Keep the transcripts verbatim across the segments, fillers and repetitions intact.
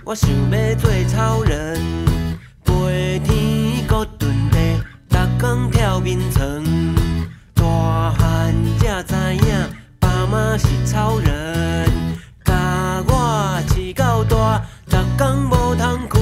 我想要做超人，飞天搁遁地，逐工跳眠床。大汉才知影，爸妈是超人，甲我饲到大，逐工无通困。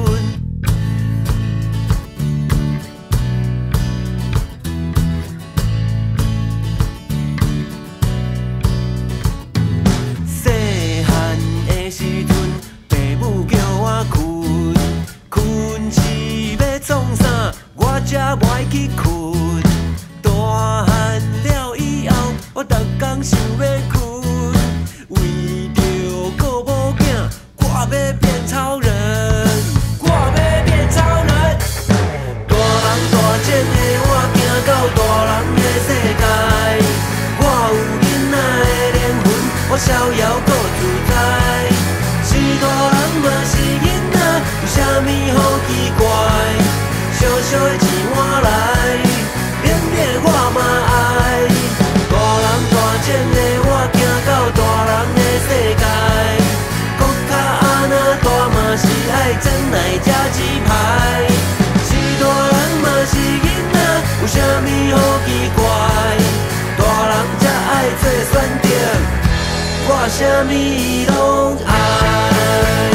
细汉的时阵，爸母叫我困，困是要创啥？我才不爱去困。大汉了以后，我逐工想要困，为着顾某囝，我要变超人，我要变超人。大人大种的我行到大人的世界，我有囡仔的灵魂，我逍遥搁自在。是大人嘛是囡仔，有啥物好奇怪？小小的钱换来，连连我嘛爱。大人大种的我行到大人的世界，国家安那大嘛是爱真爱吃鸡排。是大人嘛是囡仔，有啥物好奇怪？大人才爱做选择，我啥物拢爱。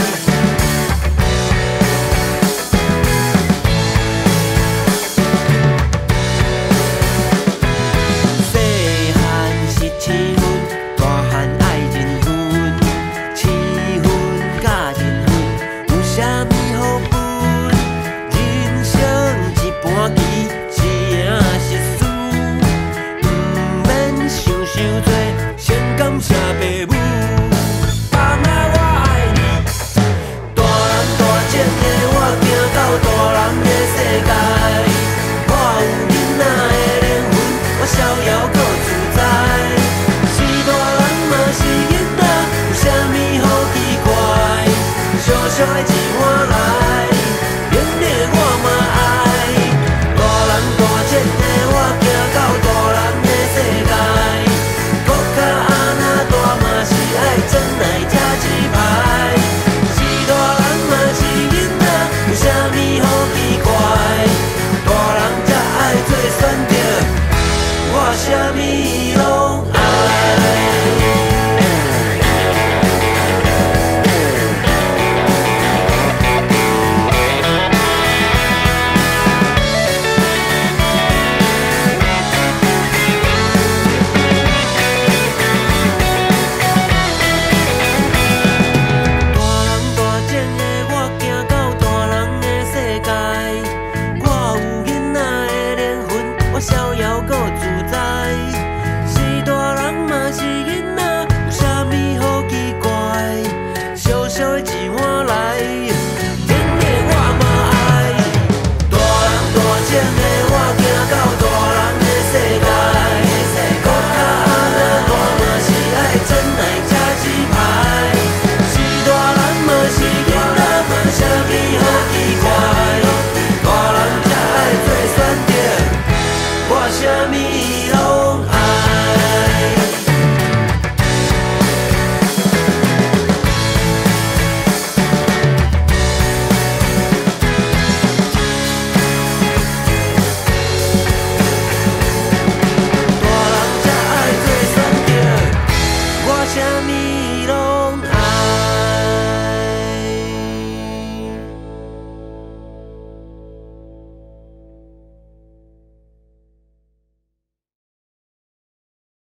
细汉是七分，大汉爱认分，七分甲认分，有啥物好分？人生一盘棋，是赢是输，毋免想伤多，先感谢爸母。爸妈我爱你，大人大种的我行到大人的世界，我有囡仔的灵魂，我逍遥搁自在。是大人嘛是囡仔，有啥物好奇怪？小小的钱换来，连连我嘛爱。大人大种的我行到大人的世界，国家安那大嘛是爱真爱吃鸡排。是大人嘛是囡仔，有啥物好奇怪？大人才爱做选择，我啥物拢